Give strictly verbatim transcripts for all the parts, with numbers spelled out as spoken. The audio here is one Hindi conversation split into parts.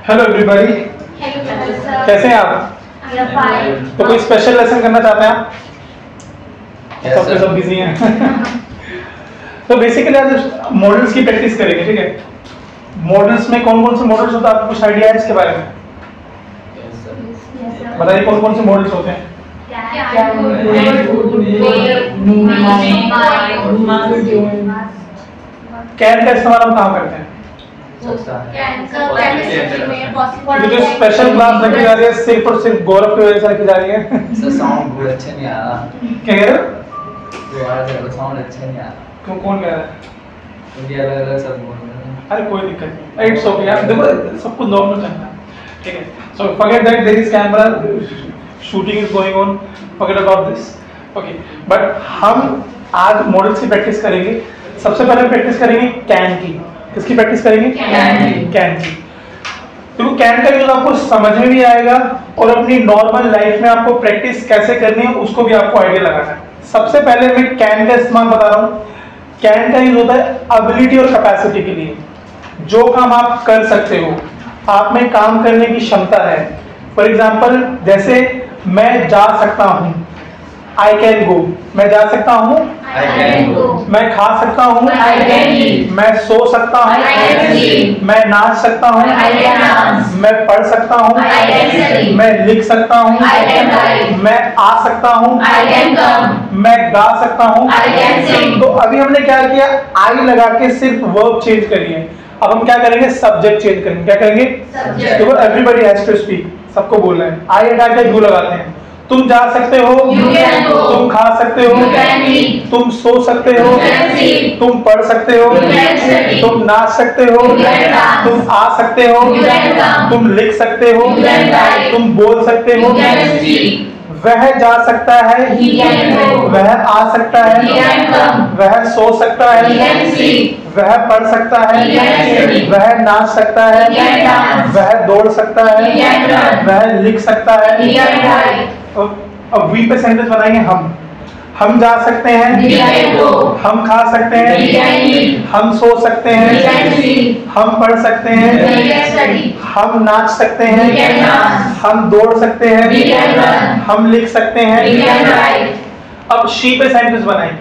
हेलो एवरीबॉडी, कैसे हैं आप? तो कोई स्पेशल लेसन करना चाहते हैं आप? सब के सब बिजी हैं। तो बेसिकली आज मॉडल्स की प्रैक्टिस करेंगे, ठीक है। मॉडल्स में कौन कौन से मॉडल्स होते हैं, आपको कुछ आइडिया है इसके बारे में? बताइए कौन कौन से मॉडल्स होते हैं? कैन का इस्तेमाल हम कहाँ करते हैं? ये जो स्पेशल क्लास रखी जा रही है सिर्फ और सिर्फ गौरव की वजह से रखी जा रही है। सर साउंड बहुत अच्छा नहीं आ रहा। क्या कह रहे हो? जो आ रहा है साउंड अच्छा नहीं आ रहा। क्यों, कौन कह रहा है? मुझे अलग अलग सब बोल रहे हैं। अरे कोई दिक्कत नहीं, इट्स ओके यार, देखो सब कुछ नॉर्मल चलना है, ठीक है। So forget that there is camera, shooting is going on, forget about this, okay. But हम आज मॉडल्स की प्रैक्टिस करेंगे। सबसे पहले प्रैक्टिस करेंगे कैन की। किसकी प्रैक्टिस करेंगे? कैन की। कैन की तो कैन का यूज आपको समझ में भी आएगा और अपनी नॉर्मल लाइफ में आपको प्रैक्टिस कैसे करनी है उसको भी आपको आइडिया लगाना है। सबसे पहले मैं कैन का इस्तेमाल बता रहा हूँ। कैन का यूज होता है एबिलिटी और कैपेसिटी के लिए। जो काम आप कर सकते हो, आप में काम करने की क्षमता है। फॉर एग्जाम्पल, जैसे मैं जा सकता हूँ, आई कैन गो, मैं जा सकता हूँ, I can go. मैं खा सकता हूँ, I can eat. मैं सो सकता हूँ, I can sleep. मैं नाच सकता हूँ, I can dance. मैं पढ़ सकता हूँ, I can study. मैं लिख सकता हूँ, I can write. मैं आ सकता हूँ, I can come. मैं गा सकता हूँ। I can sing. तो अभी हमने क्या किया, आई लगा के सिर्फ वर्ब चेंज करिए। अब हम क्या करेंगे, सब्जेक्ट चेंज करेंगे। क्या करेंगे? Subject. देखो एवरीबॉडी हैज टू स्पीक, सबको बोलना है। आई हटा के यू लगाते हैं। तुम जा सकते हो, You can go. तुम खा सकते हो, You can eat. तुम सो सकते हो, You can sleep. तुम पढ़ सकते हो, You can study. तुम नाच सकते हो, You can dance. तुम आ सकते हो, You can come. तुम लिख सकते हो, You can write. तुम बोल सकते हो। You can speak. वह जा सकता है, He can go. वह आ सकता है, He can come. वह सो सकता है, He can sleep. वह पढ़ सकता है, He can study. वह नाच सकता है, He can dance. वह दौड़ सकता है, He can run. वह लिख सकता है। He can write. अब अब वी पे सेंटेंस बनाएंगे। हम हम जा सकते हैं, He can go. हम खा सकते हैं, He can eat. हम सो सकते He हैं, can sleep. हम पढ़ सकते हैं, He can study. हम नाच सकते हैं, He can dance. हम दौड़ सकते हैं, He can run. हम लिख सकते हैं। He can write. अब शी पे सेंटेंस बनाएंगे।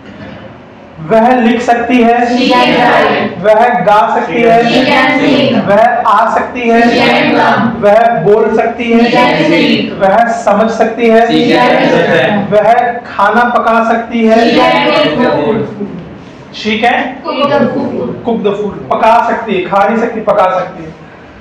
वह लिख सकती है, She can write. वह गा सकती है, She can sing. वह आ सकती है, She can come. वह बोल सकती है, She can speak. वह समझ सकती है, She can understand. वह खाना पका सकती है, She can cook food. She can Cook the food. Cook the food, पका सकती है, खा नहीं सकती, पका सकती है।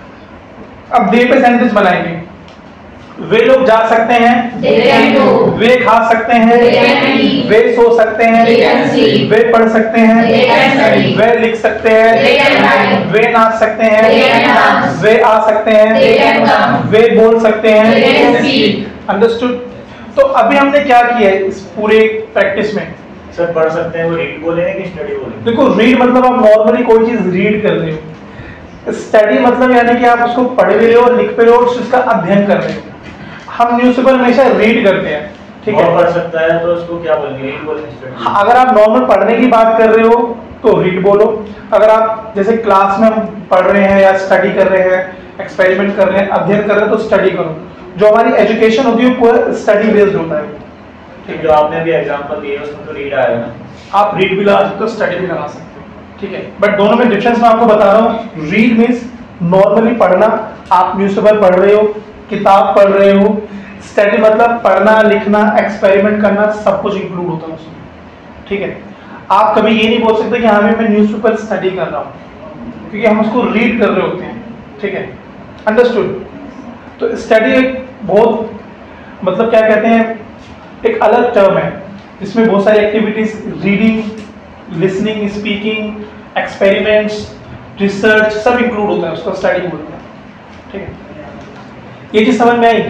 अब दे पे सेंटेंस बनाएंगे। वे लोग जा सकते हैं, They can go. वे खा सकते हैं, They can eat. वे सो सकते हैं, They can sleep. वे पढ़ सकते हैं, They can study. वे लिख सकते हैं, They can write. वे नाच सकते हैं, They can dance. वे आ सकते हैं, They can come. वे बोल सकते They हैं। can speak. अंडरस्टूड? तो अभी हमने क्या किया है इस पूरे प्रैक्टिस में? सर पढ़ सकते हैं, वो रीड बोलेंगे कि स्टडी बोलेंगे? देखो, रीड मतलब आप नॉर्मली कोई चीज रीड कर रहे हो। स्टडी मतलब यानी कि आप उसको पढ़ भी रहे हो, लिख भी रहे हो, उसका अध्ययन कर रहे हो। हम न्यूज़पेपर हमेशा रीड करते हैं, ठीक और है। पढ़ सकता है तो उसको क्या बोलेंगे, रीड बोलेंगे स्टडी? हाँ, अगर आप नॉर्मल पढ़ने की बात कर रहे हो तो रीड बोलो। अगर आप जैसे क्लास में हम पढ़ रहे हैं या स्टडी कर रहे हैं, एक्सपेरिमेंट कर रहे हैं, अध्ययन कर रहे हैं, तो स्टडी करो। जो हमारी एजुकेशन होती है वो स्टडी बेस्ड होता है। ठीक, जो आपने भी एग्जांपल दिए उसमें तो रीड आएगा ना। आप रीड भी लगा सकते हो, स्टडी भी लगा सकते हो, ठीक है। बट दोनों में डिफरेंस मैं आपको बता रहा हूँ। रीड मीन्स नॉर्मली पढ़ना, आप न्यूज़पेपर पढ़ रहे हो, किताब पढ़ रहे हो। स्टडी मतलब पढ़ना, लिखना, एक्सपेरिमेंट करना, सब कुछ इंक्लूड होता है उसमें, ठीक है। आप कभी ये नहीं बोल सकते कि हाँ मैं न्यूज़पेपर स्टडी कर रहा हूँ, क्योंकि हम उसको रीड कर रहे होते हैं, ठीक है। अंडरस्टूड? तो स्टडी एक बहुत मतलब क्या कहते हैं, एक अलग टर्म है जिसमें बहुत सारी activities, reading, listening, speaking, experiments, research सब इंक्लूड होता है, उसको स्टडी बोलते हैं, ठीक है। ये चीज समझ में आई?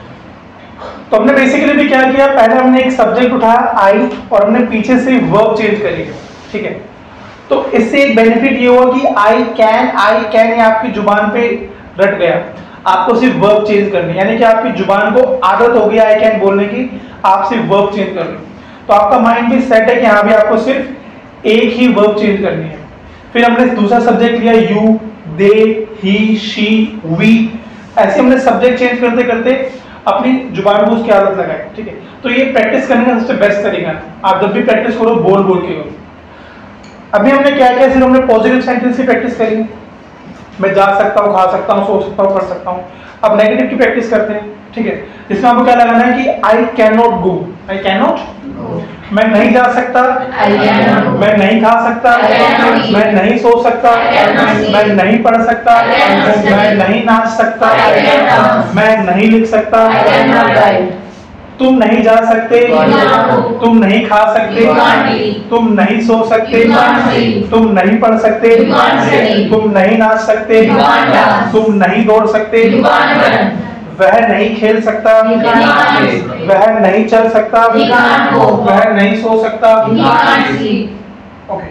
तो हमने बेसिकली भी क्या किया, पहले हमने एक सब्जेक्ट उठाया आई और हमने पीछे से वर्ब चेंज करी है, ठीक है। तो इससे एक बेनिफिट ये हुआ कि आई कैन, आई कैन ये आपकी जुबान पे रट गया। आपको सिर्फ वर्ब चेंज करनी, यानी कि आपकी जुबान को आदत हो गई आई कैन बोलने की, आप सिर्फ वर्ब चेंज कर रहे हो, तो आपका माइंड भी सेट है कि हाँ भी आपको सिर्फ एक ही वर्ब चेंज करनी है। फिर हमने दूसरा सब्जेक्ट लिया you, they, he, she, we, ऐसे हमने सब्जेक्ट चेंज करते करते अपनी जुबान को उसकी आदत लगाई, ठीक है। तो ये प्रैक्टिस करने का सबसे बेस्ट तरीका है। आप जब भी प्रैक्टिस करो बोल बोल के करो। अभी हमने क्या किया, सिर्फ हमने पॉजिटिव सेंटेंस की प्रैक्टिस करी। मैं जा सकता हूँ, खा सकता हूँ, सो सकता हूँ, पढ़ सकता हूँ। अब नेगेटिव की प्रैक्टिस करते हैं, ठीक है। इसमें आपको क्या लगाना है कि I can not go, I can not, मैं नहीं जा सकता, मैं नहीं खा सकता, मैं नहीं सो सकता, मैं नहीं पढ़ सकता, मैं नहीं नाच सकता, मैं नहीं लिख सकता, तुम नहीं जा सकते, तुम नहीं खा सकते, तुम नहीं सो सकते, तुम नहीं पढ़ सकते, तुम नहीं नाच सकते, तुम नहीं दौड़ सकते, वह नहीं खेल सकता, वह नहीं चल सकता, वह नहीं सो सकता। Okay,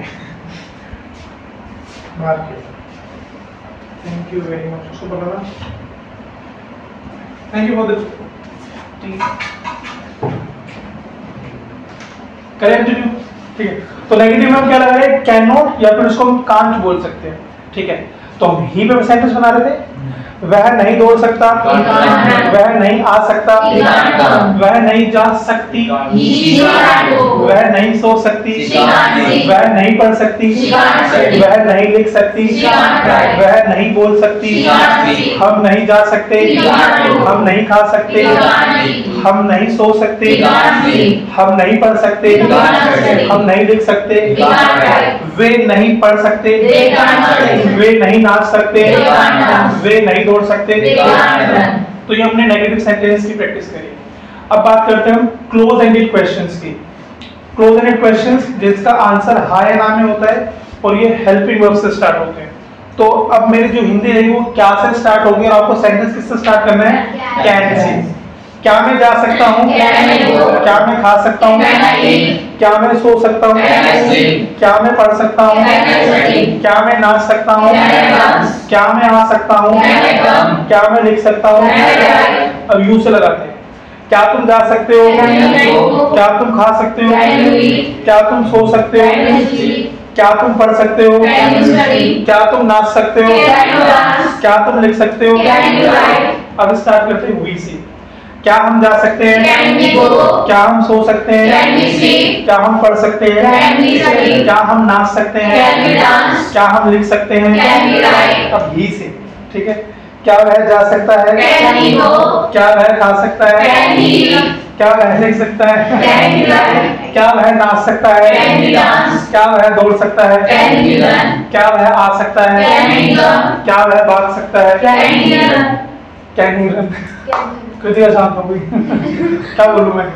thank you very much. Thank you for this. Correct, ठीक है। तो नेगेटिव में हम क्या लगा रहे हैं, कैन नॉट, या फिर उसको हम कांट बोल सकते हैं, ठीक है। तो हम ही पे सेंटेंस बना रहे थे, वह नहीं दौड़ सकता, वह नहीं आ सकता, वह नहीं जा सकती, वह नहीं सो सकती, वह नहीं पढ़ सकती, वह नहीं लिख सकती, वह नहीं बोल सकती, हम नहीं जा सकते, हम नहीं खा सकते, हम नहीं सो सकते, हम नहीं पढ़ सकते, हम नहीं लिख सकते, वे नहीं पढ़ सकते, वे नहीं नाच सकते, वे नहीं दौड़ सकते। तो ये हमने नेगेटिव सेंटेंस की प्रैक्टिस करी। अब बात करते हैं हम क्लोज एंडेड क्वेश्चंस की। क्लोज एंडेड क्वेश्चंस जिसका आंसर हां या ना में होता है और ये हेल्पिंग वर्ब से स्टार्ट होते हैं। तो अब मेरी जो हिंदी रहेगी वो क्या से स्टार्ट होगी और आपको सेंटेंस किससे स्टार्ट करना है, कैन से। क्या मैं जा सकता हूँ, क्या मैं खा सकता हूँ, क्या मैं सो सकता हूँ, क्या मैं पढ़ सकता हूँ, क्या मैं नाच सकता हूँ, क्या मैं आ सकता हूँ, क्या मैं लिख सकता हूँ। अब यू से लगाते हैं। क्या तुम जा सकते हो, क्या तुम खा सकते हो, क्या तुम सो सकते हो, क्या तुम पढ़ सकते हो, क्या तुम नाच सकते हो, क्या तुम लिख सकते हो। अब स्टार्ट करते हैं वी से। क्या हम जा सकते हैं, क्या हम सो सकते हैं, क्या हम पढ़ सकते हैं, क्या हम नाच सकते हैं, क्या हम लिख सकते हैं। अब ही से, ठीक है। क्या वह जा सकता है, क्या वह खा सकता है, क्या वह लिख सकता है, क्या वह नाच सकता है, क्या वह दौड़ सकता है, क्या वह आ सकता है, क्या वह भाग सकता है। Can he run. कृतिका शांत हो गई। क्या बोलूं मैं।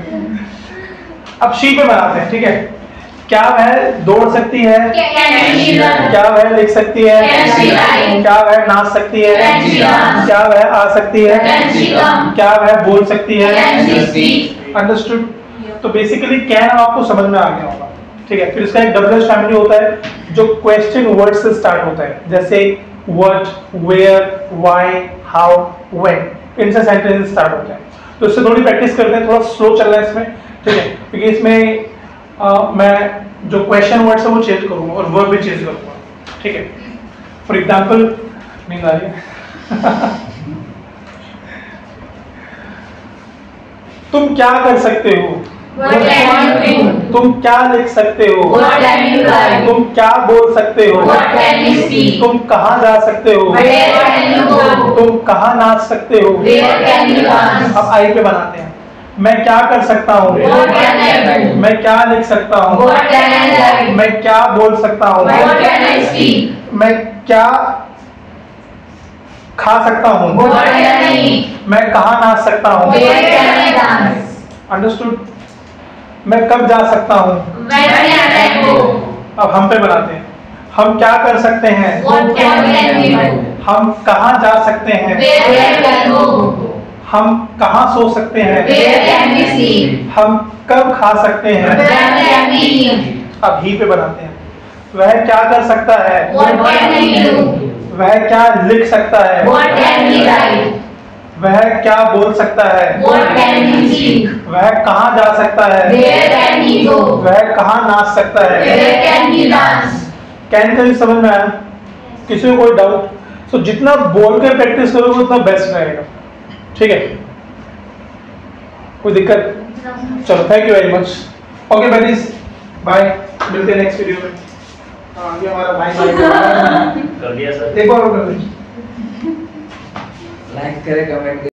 अब शी पे बनाते हैं, ठीक है। क्या वह दौड़ सकती है, क्या वह लिख सकती है, क्या वह नाच सकती है, क्या वह आ सकती है, क्या वह बोल सकती है। अंडरस्टूड। तो बेसिकली कैन आपको समझ में आ गया होगा, ठीक है। फिर इसका एक डबल फैमिली होता है जो क्वेश्चन वर्ड से स्टार्ट होता है, जैसे what, where, why, how, when, इनसे सेंटेंस स्टार्ट होते हैं। तो इससे थोड़ी प्रैक्टिस करते हैं, थोड़ा स्लो चल रहा है इसमें, ठीक है। क्योंकि इसमें आ, मैं जो क्वेश्चन वर्ड्स है वो चेंज करूंगा और वर्ब भी चेंज करूंगा, ठीक है। फॉर एग्जांपल, नींद आ रही है। तुम क्या कर सकते हो, तुम क्या लिख सकते हो, तुम क्या बोल सकते हो, तुम कहाँ जा सकते हो, तुम कहाँ नाच सकते हो। अब आई पे बनाते हैं। मैं क्या कर सकता हूँ, मैं क्या लिख सकता हूँ, मैं क्या बोल सकता हूँ, मैं क्या खा सकता हूँ, मैं कहाँ नाच सकता हूँ। अंडरस्टूड। मैं कब जा सकता हूँ। अब हम पे बनाते हैं। हम क्या कर सकते हैं, हम कहाँ जा सकते हैं, हम कहाँ सो सकते हैं, हम कब खा सकते हैं। अब ही पे बनाते हैं। वह क्या कर सकता है, वह क्या लिख सकता है, वह क्या बोल सकता है, वह कहाँ जा सकता है, वह कहाँ नाच सकता है। कैन का भी समझ में आया। किसी को कोई डाउट, सो जितना बोल कर प्रैक्टिस करोगे उतना बेस्ट रहेगा, ठीक है? कोई दिक्कत? चलो, thank you very much. Okay buddies, bye, मिलते हैं नेक्स्ट वीडियो में। हाँ, ये हमारा भाई भाई कर दिया सर। एक बार और कर दीजिए। लाइक करें, कमेंट